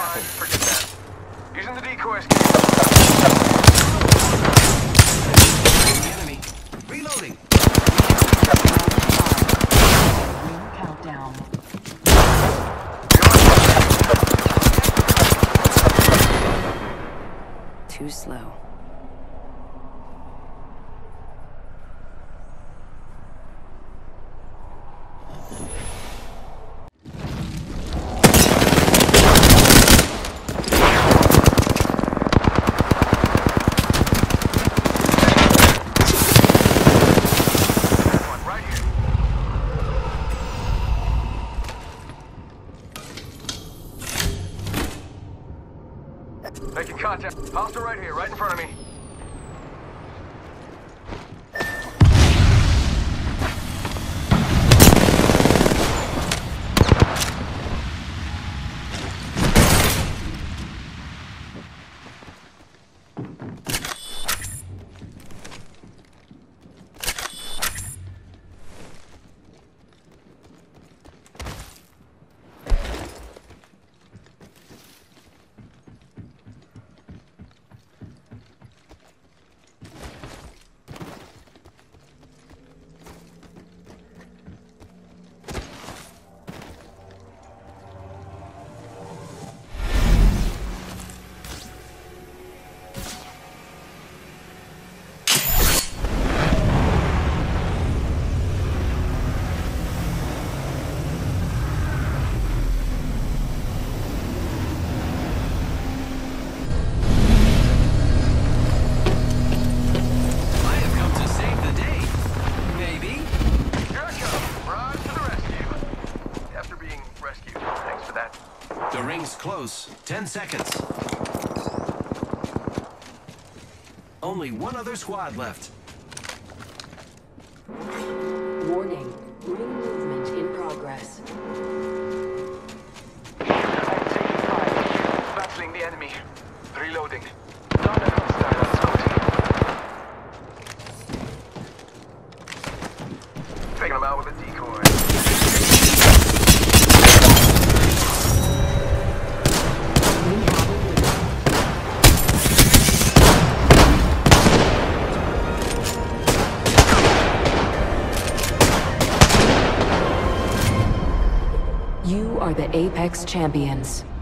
behind. Forget that. Using the decoys. The enemy. Reloading. Ring countdown. Too slow. Making contact. Hostile right here, right in front of me. The ring's close. 10 seconds. Only one other squad left. Warning. Ring movement in progress. Battling the enemy. Reloading. Taking them out with a decoy. You are the Apex Champions.